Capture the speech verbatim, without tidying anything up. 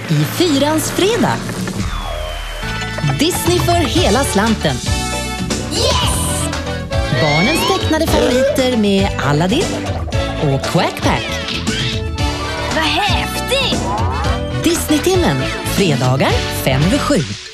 i Fyrans fredag. Disney för hela slanten. Yes! Barnens tecknade favoriter med Aladdin och Quack Pack. Vad häftigt! Disney-timmen, fredagar fem över sju.